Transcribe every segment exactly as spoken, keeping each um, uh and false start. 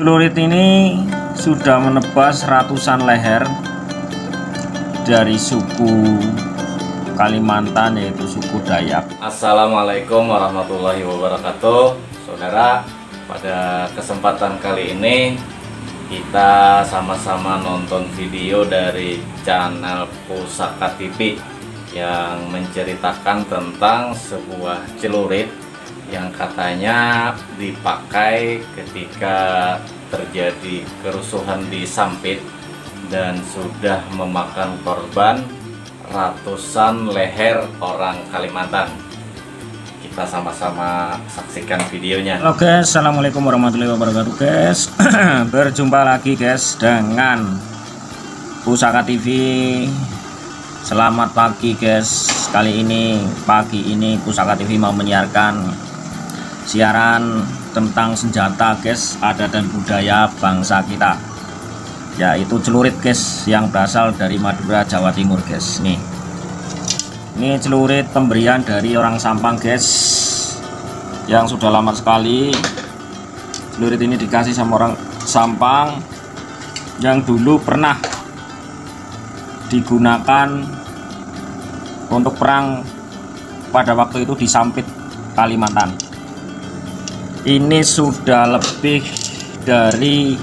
Celurit ini sudah menebas ratusan leher dari suku Kalimantan, yaitu suku Dayak. Assalamualaikum warahmatullahi wabarakatuh. Saudara, pada kesempatan kali ini kita sama-sama nonton video dari channel Pusaka T V yang menceritakan tentang sebuah celurit yang katanya dipakai ketika terjadi kerusuhan di Sampit dan sudah memakan korban ratusan leher orang Kalimantan. Kita sama-sama saksikan videonya. Halo guys, assalamualaikum warahmatullahi wabarakatuh guys. Berjumpa lagi guys dengan Pusaka T V. Selamat pagi guys. Kali ini pagi ini Pusaka T V mau menyiarkan siaran tentang senjata guys, adat dan budaya bangsa kita, yaitu celurit guys, yang berasal dari Madura, Jawa Timur guys. Nih, ini celurit pemberian dari orang Sampang guys, yang sudah lama sekali. Celurit ini dikasih sama orang Sampang yang dulu pernah digunakan untuk perang pada waktu itu di Sampit, Kalimantan. Ini sudah lebih dari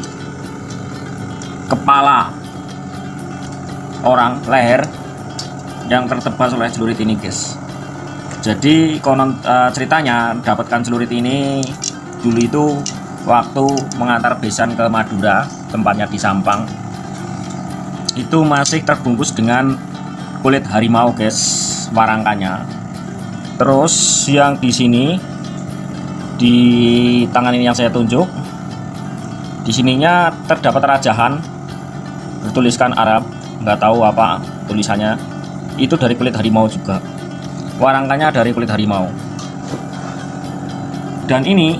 kepala orang, leher yang tertebas oleh celurit ini guys. Jadi konon uh, ceritanya dapatkan celurit ini dulu itu waktu mengantar besan ke Madura, tempatnya di Sampang. Itu masih terbungkus dengan kulit harimau guys, warangkanya. Terus yang di sini, di tangan ini yang saya tunjuk, di sininya terdapat rajahan bertuliskan Arab, nggak tahu apa tulisannya. Itu dari kulit harimau juga, warangkanya dari kulit harimau. Dan ini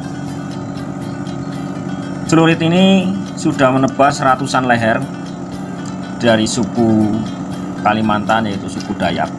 celurit ini sudah menebas ratusan leher dari suku Kalimantan, yaitu suku Dayak.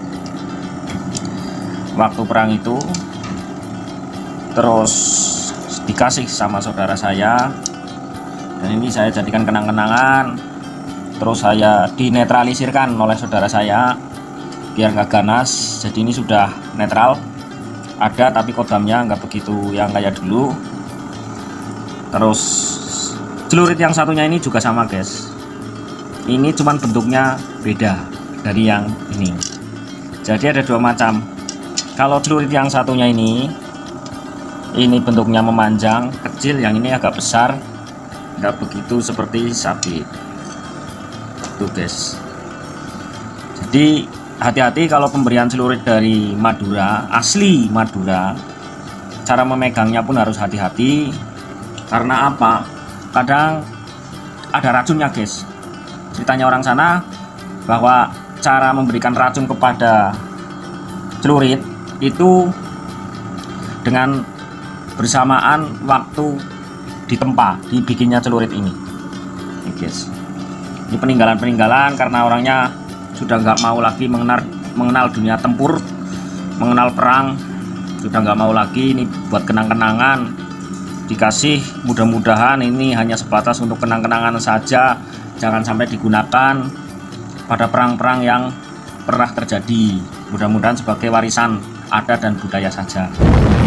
Waktu perang itu terus dikasih sama saudara saya, dan ini saya jadikan kenang-kenangan. Terus saya dinetralisirkan oleh saudara saya biar nggak ganas. Jadi ini sudah netral, ada tapi kodamnya nggak begitu yang kayak dulu. Terus celurit yang satunya ini juga sama guys, ini cuman bentuknya beda dari yang ini. Jadi ada dua macam. Kalau celurit yang satunya ini ini bentuknya memanjang kecil, yang ini agak besar, nggak begitu seperti sapi tuh guys. Jadi hati-hati kalau pemberian celurit dari Madura, asli Madura, cara memegangnya pun harus hati-hati. Karena apa? Kadang ada racunnya guys. Ceritanya orang sana bahwa cara memberikan racun kepada celurit itu dengan bersamaan waktu ditempa dibikinnya celurit ini. Ini guys, ini peninggalan-peninggalan karena orangnya sudah nggak mau lagi mengenal mengenal dunia tempur, mengenal perang, sudah nggak mau lagi. Ini buat kenang-kenangan, dikasih. Mudah-mudahan ini hanya sebatas untuk kenang-kenangan saja, jangan sampai digunakan pada perang-perang yang pernah terjadi. Mudah-mudahan sebagai warisan adat dan budaya saja.